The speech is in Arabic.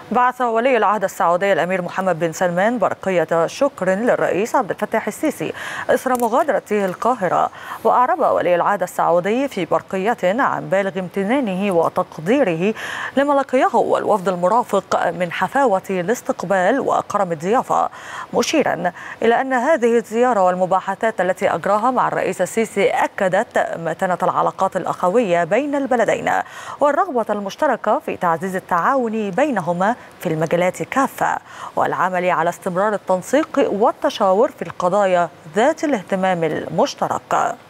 بعث ولي العهد السعودي الأمير محمد بن سلمان برقية شكر للرئيس عبد الفتاح السيسي إثر مغادرته القاهرة. وأعرب ولي العهد السعودي في برقية عن بالغ امتنانه وتقديره لما لقيه والوفد المرافق من حفاوة الاستقبال وكرم الضيافة، مشيرا إلى أن هذه الزيارة والمباحثات التي أجراها مع الرئيس السيسي أكدت متانة العلاقات الأخوية بين البلدين والرغبة المشتركة في تعزيز التعاون بينهما في المجالات كافة، والعمل على استمرار التنسيق والتشاور في القضايا ذات الاهتمام المشترك.